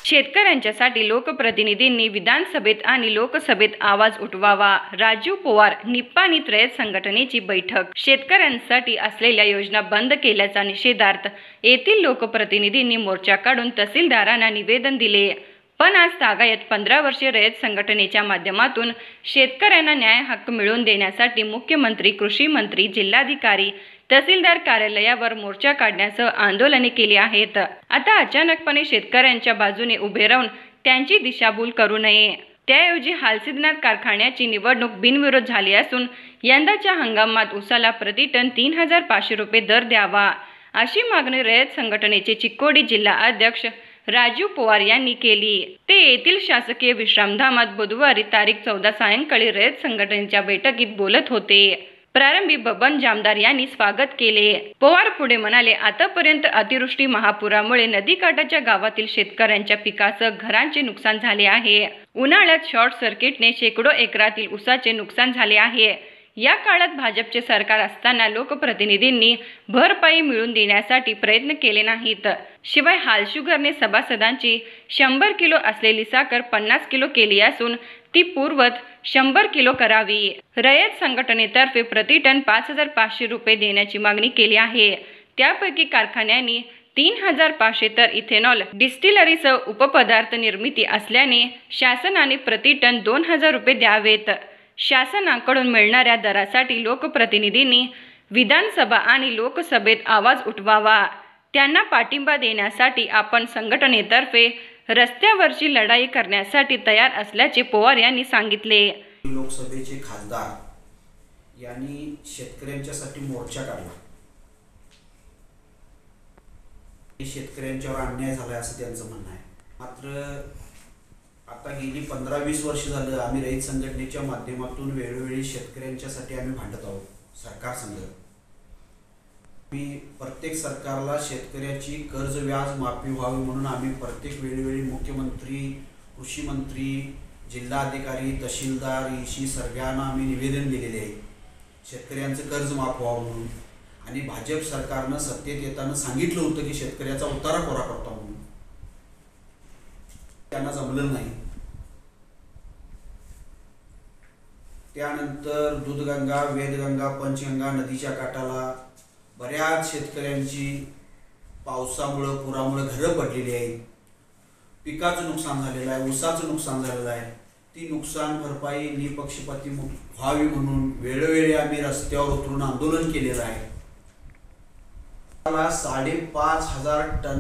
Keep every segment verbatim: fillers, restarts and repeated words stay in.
शेतकऱ्यांच्यासाठी लोकप्रतिनिधींनी विधानसभेत आणि लोकसभेत आवाज उठवावा. राजू पवार निप्पाणीत रयत संघटनेची बैठक. शेतकऱ्यांसाठी असलेल्या योजना बंद केल्याचा निषेधार्थ येथील लोकप्रतिनिधींनी मोर्चा काढून तहसीलदारांना निवेदन दिले. पण आज तागायत पंधरा वर्षीय रयत संघटनेच्या माध्यमातून शेतकऱ्यांना न्याय हक्क मिळवून देण्यासाठी मुख्यमंत्री, कृषी मंत्री, जिल्हाधिकारी, तहसीलदार कार्यालयावर मोर्चा काढण्यासह आंदोलने केली आहेत. आता अचानकपणे शेतकऱ्यांच्या बाजूने उभे राहून त्यांची दिशाभूल करू नये. त्याऐवजी हालसिद्धनाथ कारखान्याची निवडणूक बिनविरोध झाली असून यंदाच्या हंगामात उसाला प्रतिटन तीन हजार पाचशे रुपये दर द्यावा, अशी मागणी रयत संघटनेचे चिक्कोडी जिल्हा अध्यक्ष राजू पवार यांनी केली. ते येथील शासकीय विश्रामधामात बुधवारी तारीख चौदा सायंकाळी रयत संघटनेच्या बैठकीत बोलत होते. प्रारंभी बबन जामदार यांनी स्वागत केले. पवार पुढे म्हणाले, आतापर्यंत अतिवृष्टी, महापुरामुळे नदीकाठाच्या गावातील शेतकऱ्यांच्या पिकासह घरांचे नुकसान झाले आहे. उन्हाळ्यात शॉर्ट सर्किटने शेकडो एकरातील ऊसाचे नुकसान झाले आहे. या काळात भाजपचे सरकार असताना लोकप्रतिनिधींनी भरपाई मिळवून देण्यासाठी प्रयत्न केले नाहीत. शिवाय हालशुगरने सभासदांची शंभर किलो असलेली साखर पन्नास किलो केली असून ती पूर्वत शंभर किलो करावी. रयत संघटनेतर्फे प्रतिटन पाच हजार पाचशे रुपये देण्याची मागणी केली आहे. त्यापैकी कारखान्यांनी तीन हजार पाचशे तर इथेनॉल डिस्टिलरीसह उपपदार्थ निर्मिती असल्याने शासनाने प्रतिटन दोन हजार रुपये द्यावेत. शासनाकडून मिळणाऱ्या दरासाठी लोकप्रतिनिधींनी विधानसभा आणि लोकसभेत आवाज उठवावा. त्यांना पाठिंबा देण्यासाठी आपण संघटनेतर्फे रस्त्यावरची लढाई करण्यासाठी तयार असल्याचे पवार यांनी सांगितले. लोकसभेचे खासदार यांनी शेतकऱ्यांच्यासाठी मोर्चा काढला. शेतकऱ्यांच्यावर अन्याय झालाय असं त्यांचं म्हणणं आहे. मात्र आता गेली पंधरा वीस वर्ष झालं आम्ही रयत संघटनेच्या माध्यमातून वेळोवेळी शेतकऱ्यांच्यासाठी आम्ही भांडत आहोत सरकार संघ. मी प्रत्येक सरकारला शेतकऱ्याची कर्ज व्याज माफी व्हावी म्हणून आम्ही प्रत्येक वेळोवेळी मुख्यमंत्री, कृषी मंत्री, जिल्हाधिकारी, तहसीलदार, ईशी सगळ्यांना आम्ही निवेदन दिलेले आहे शेतकऱ्यांचं कर्ज माफ व्हावं म्हणून. आणि भाजप सरकारनं सत्तेत येताना सांगितलं होतं की शेतकऱ्याचा उतारा कोरा करता म्हणून. त्यांना जमलं नाही. त्यानंतर दूधगंगा, वेदगंगा, पंचगंगा नदीच्या काठाला बऱ्याच शेतकऱ्यांची पावसामुळं, पुरामुळं घरं पडलेली आहेत. पिकाचं नुकसान झालेलं आहे, ऊसाचं नुकसान झालेलं आहे. ती नुकसान भरपाई निपक्षपाती व्हावी म्हणून वेळोवेळी आम्ही रस्त्यावर उतरून आंदोलन केलेलं आहे. साडेपाच हजार टन,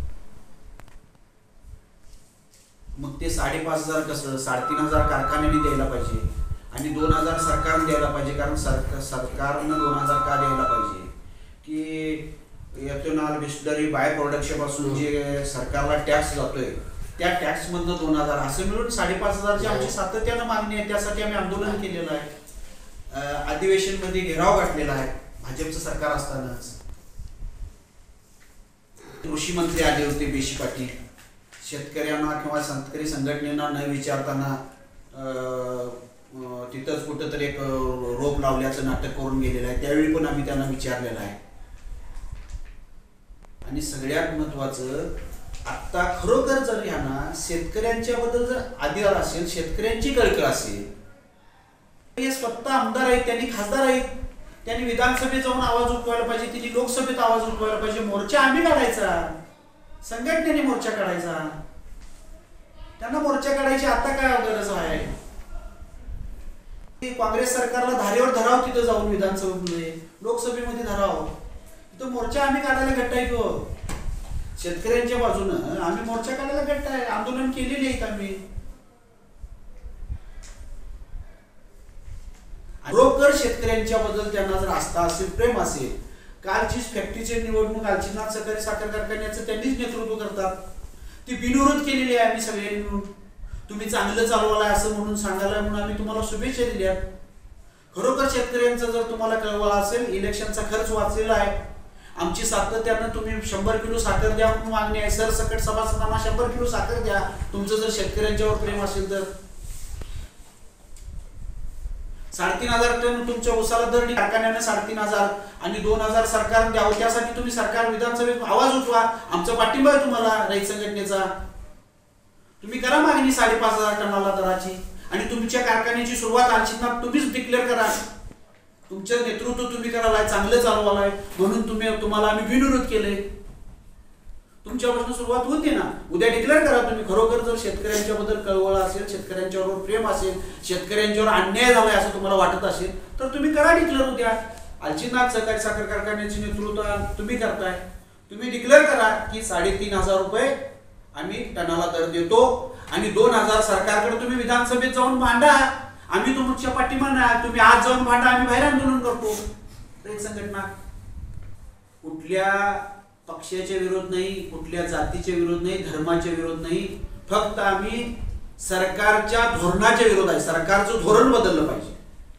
मग ते साडेपाच हजार कसं, साडेतीन हजार कारखान्याने द्यायला पाहिजे आणि दोन हजार सरकारने द्यायला पाहिजे. कारण सरकार सरकारनं दोन हजार का द्यायला पाहिजे की इथेनॉल डिस्टिलरी बाय प्रोडक्शन पासून जे सरकारला टॅक्स जातोय त्या टॅक्स मधनं दोन हजार असं मिळून साडेपाच हजारची आमची सातत्यानं मागणी आहे. त्यासाठी आम्ही आंदोलन केलेलं आहे. अधिवेशन मध्ये घेराव गाठलेला आहे भाजपचं सरकार असतानाच. कृषी मंत्री आले होते बेशी पाटील. शेतकऱ्यांना किंवा शेतकरी संघटनेला न विचारताना तिथंच कुठं तरी एक रोप लावल्याचं नाटक करून गेलेलं आहे. त्यावेळी पण आम्ही त्यांना विचारलेलं आहे. आणि सगळ्यात महत्वाचं, आता खरोखर जर यांना शेतकऱ्यांच्या बद्दल जर आदर असेल, शेतकऱ्यांची कळकळ असेल, हे स्वतः आमदार आहेत, त्यांनी खासदार आहेत, त्यांनी विधानसभेत जाऊन आवाज उठवायला पाहिजे, त्यांनी लोकसभेत आवाज उठवायला पाहिजे. मोर्चा आम्ही काढायचा, संघटनेने मोर्चा काढायचा. त्यांना मोर्चा काढायची आता काय गरज आहे? काँग्रेस सरकारला धारेवर धराव, तिथं जाऊन विधानसभेमध्ये, लोकसभेमध्ये धराव. तिथं मोर्चा आम्ही काढायला गट्टा आहे. शेतकऱ्यांच्या बाजूनं आम्ही मोर्चा काढायला गट्टा आहे. आंदोलन केलेले आहेत आम्ही. बरोबर शेतकऱ्यांच्या बद्दल त्यांना जर आस्था असेल, प्रेम असेल, कालची फॅक्टरीची निवडणूक कालचीनाथ सहकारी साखर कारखान्याचं त्यांनीच नेतृत्व करतात. ती बिनविरोध केलेली आहे आम्ही सगळ्यांनी मिळून. तुम्ही चांगलं चालवायला असं म्हणून सांगायला म्हणून आम्ही तुम्हाला शुभेच्छा दिल्या. खरोखर शेतकऱ्यांचा जर तुम्हाला कळवळा असेल, इलेक्शनचा खर्च वाचलेला आहे. आमची सातत्यानं तुम्ही शंभर किलो साखर द्या म्हणून मागणी आहे. सरसकट सभासदांना शंभर किलो साखर द्या तुमचं जर शेतकऱ्यांच्यावर प्रेम असेल तर. साडेतीन हजार टन तुमच्या ऊसाला दर कारखान्याने साडेतीन हजार आणि दोन हजार सरकार द्यावं. त्यासाठी तुम्ही सरकार विधानसभेत आवाज उठवा. आमचा पाठिंबा आहे तुम्हाला रयत संघटनेचा. तुम्ही करा मागणी साडेपाच हजार टनाला दराची आणि तुमच्या कारखान्याची सुरुवात आलचितनाथ तुम्हीच डिक्लेअर करा. तुमचं नेतृत्व तुम्ही करायला चांगलं चालवालाय म्हणून तुम्ही तुम्हाला आम्ही बिनविरोध केले. तुमच्यापासून सुरुवात होते ना. उद्या डिक्लेअर करा तुम्ही खरोखर जर शेतकऱ्यांच्या बद्दल कळवळ असेल, शेतकऱ्यांच्यावर प्रेम असेल, शेतकऱ्यांच्यावर अन्याय झालाय असं तुम्हाला वाटत असेल तर तुम्ही करा डिक्लेअर. उद्या आलचितनाथ सहकारी साखर कारखान्याचे नेतृत्व तुम्ही करताय. तुम्ही डिक्लेअर करा की साडेतीन हजार रुपये आम्ही टनाला दर देतो आणि दोन हजार सरकारकडे तुम्ही विधानसभेत जाऊन मांडा. आम्ही तुमच्या पाठीमागे आहे. तुम्ही आज जाऊन मांडा, आम्ही बाहेर आंदोलन करतो. रयत संघटना कुठल्या पक्षाच्या विरोध नाही, कुठल्या जातीच्या विरोध नाही, धर्माच्या विरोध नाही. फक्त आम्ही सरकारच्या धोरणाच्या विरोध आहे. सरकारचं धोरण बदललं पाहिजे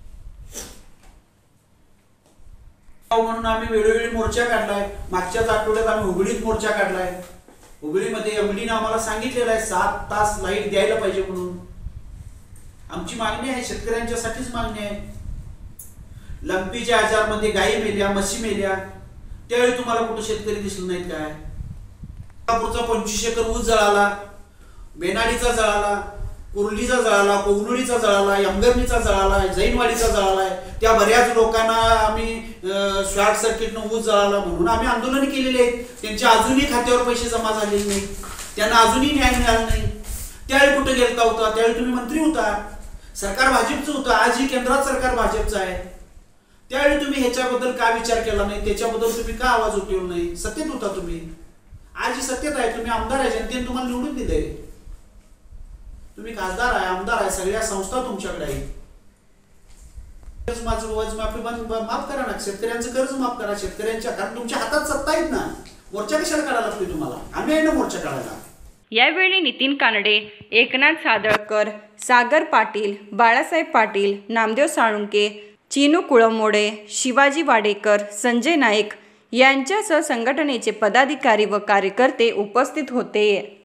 म्हणून आम्ही वेळोवेळी मोर्चा काढलाय. मागच्याच आठवड्यात आम्ही हुबळीत मोर्चा काढलाय. हुबळीमध्ये एमडीने आम्हाला सांगितलेलं आहे सात तास लाईट द्यायला पाहिजे म्हणून. आमची मागणी आहे, शेतकऱ्यांच्यासाठीच मागणी आहे. लंपीच्या आजारमध्ये गायी मेल्या, म्हशी मेल्या, त्यावेळी तुम्हाला कुठं शेतकरी दिसले नाहीत काय? कोल्हापूरचा पंचवीस एकर ऊस जळाला, बेनाडीचा जळाला, कुर्लीचा जळाला, कोगनुळीचा जळाला, यमगर्णीचा जळाला, जैनवाडीचा जळाला. त्या बऱ्याच लोकांना आम्ही शॉर्ट सर्किटनं ऊस जळाला म्हणून आम्ही आंदोलन केलेले आहेत. त्यांच्या अजूनही खात्यावर पैसे जमा झालेले नाही, त्यांना अजूनही न्याय मिळाला नाही. त्यावेळी कुठे गेलता होता? त्यावेळी तुम्ही मंत्री होता, सरकार भाजपचं होतं. आजही केंद्रात सरकार भाजपचं आहे. त्यावेळी तुम्ही ह्याच्याबद्दल का विचार केला नाही? त्याच्याबद्दल तुम्ही का आवाज उठवला नाही? सत्तेत होता तुम्ही, आजही सत्तेत आहे. तुम्ही आमदार आहे, जनतेने तुम्हाला निवडून दिले. तुम्ही खासदार आहे, आमदार आहे, सगळ्या संस्था तुमच्याकडे आहेत. माझं वज माफी माफ करा ना, शेतकऱ्यांचं कर्ज माफ करा. शेतकऱ्यांच्या, कारण तुमच्या हातात सत्ता आहेत ना. मोर्चा कशाला काढायला लागतोय तुम्हाला? आम्ही आहे ना मोर्चा काढायला. यावेळी नितीन कानडे, एकनाथ सादळकर, सागर पाटील, बाळासाहेब पाटील, नामदेव साळुंके, चिनू कुळमोडे, शिवाजी वाडेकर, संजय नाईक यांच्यासह संघटनेचे पदाधिकारी व कार्यकर्ते उपस्थित होते.